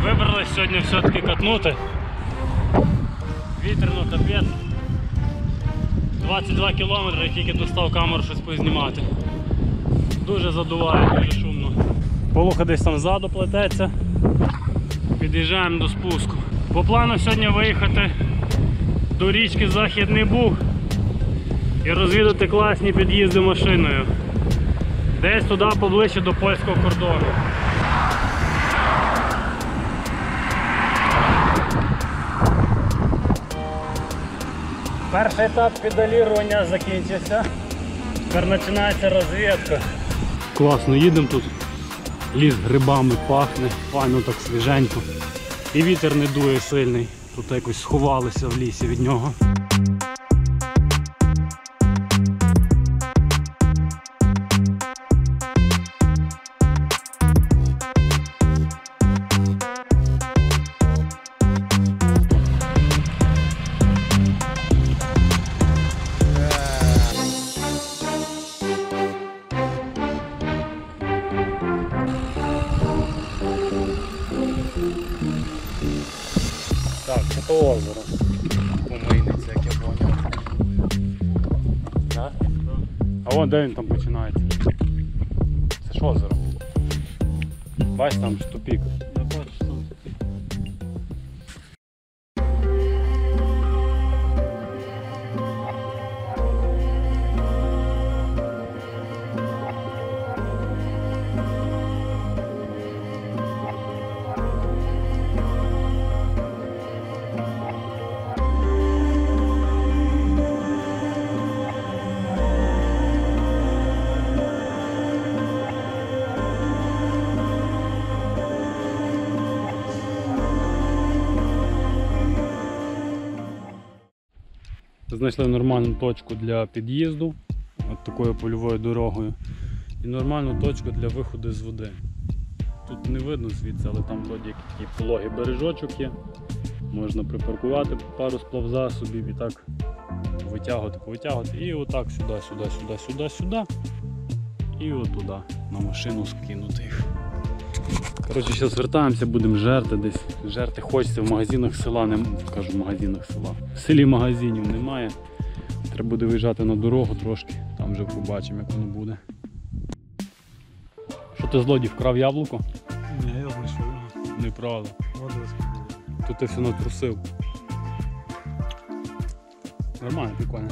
Вибрались сьогодні все-таки катнути. Вітряно, капець. 22 кілометри, тільки достав камеру щось познімати. Дуже задуває, дуже шумно. Полуха десь там ззаду плететься. Під'їжджаємо до спуску. По плану сьогодні виїхати до річки Західний Буг і розвідати класні під'їзди машиною. Десь туди поближче до польського кордону. Перший етап педалірування закінчився. Тепер починається розвідка. Класно їдемо тут. Ліс грибами пахне, файно так свіженько. І вітер не дує сильний. Тут якось сховалися в лісі від нього. Так, це то озеро. Помийниця, як я поняв. Так? А вон де він там починається. Це ж озеро. Бач, там ж тупік. Я бачу, що там тупік. Знайшли нормальну точку для під'їзду, от такою польовою дорогою, і нормальну точку для виходу з води. Тут не видно звідси, але там вроді такий пологий бережочок є. Можна припаркувати пару сплавзасобів і так повитягувати. І отак сюди. І отуди на машину скинути їх. Коротше, зараз вертаємося, будемо жерти десь. Жерти хочеться в магазинах села, в магазинах села. В селі магазинів немає. Треба буде виїжджати на дорогу трошки, там вже побачимо, як воно буде. Що ти, злодій, вкрав яблуко? Ні, я знайшов його. Неправда. Молодець. Тут ти все натрусив. Нормально, прикольно.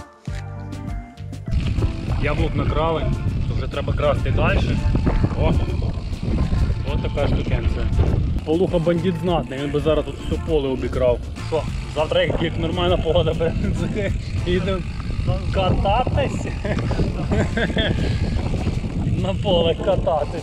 Яблук накрали, то вже треба красти далі. О! Ось така штукенція. Полуха бандит знатний, він би зараз тут все поле обікрав. Що, завтра як нормальна погода, їдемо кататись? На поле кататись.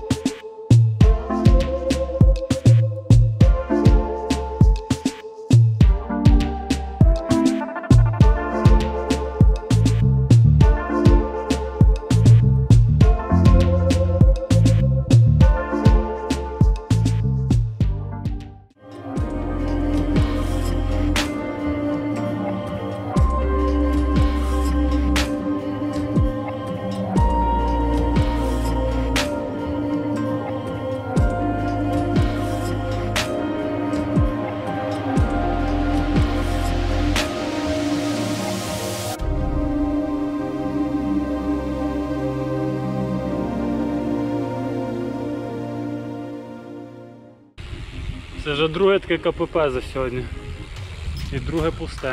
Це вже друге таке КПП за сьогодні. І друге пусте.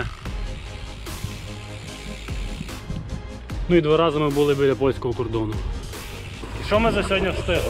Ну і 2 рази ми були біля польського кордону. І що ми за сьогодні встигли?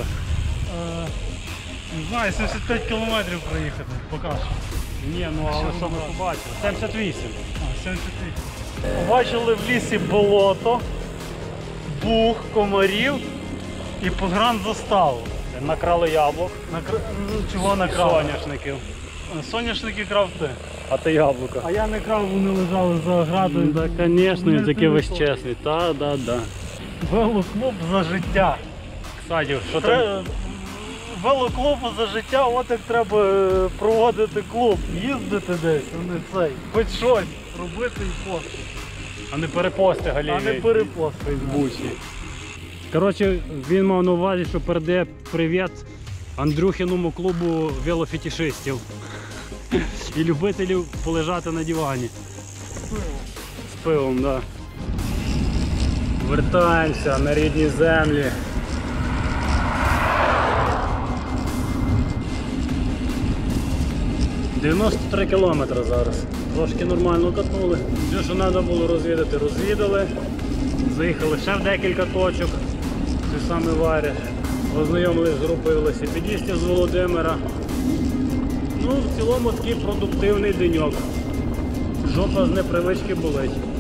Не знаю, 75 кілометрів проїхати, поки що. Ні, ну але що ми побачили? 78. 78. Побачили в лісі болото, буг, комарів і погранзаставу. Накрали яблук. Чого накрав? Соняшників. Соняшники крав ти. А ти яблука. А я не крав, вони лежали за градою. Так, звісно, він такий весь чесний. Да. Велоклуб за життя. Кстати, що там? Велоклубу за життя, от як треба проводити клуб. Їздити десь, а не цей. Хоч щось робити і постити. А не перепости галіві. А не перепости. Фейсбуці. Коротше, він мав на увазі, що передає привіт Андрюхіному клубу велофетішистів і любителів полежати на дивані. З пивом, да. Вертаємося на рідні землі. – 93 кілометри зараз. Трошки нормально катнули. Все, що треба було розвідати, розвідали. Заїхали ще в декілька точок. Той самий Варяг. Ознайомились з групою велосипедистів з Володимира. Ну, в цілому такий продуктивний деньок. Жопа з непривички болить.